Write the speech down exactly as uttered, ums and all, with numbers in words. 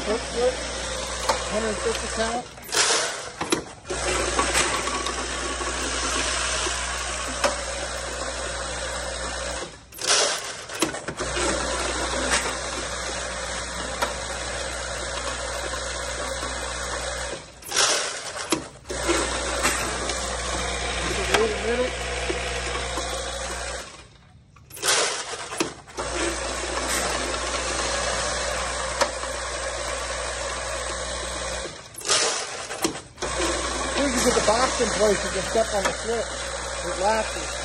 foot split, one hundred fifty count. Wait a minute. As soon as you get the box in place, you can step on the switch. It latches.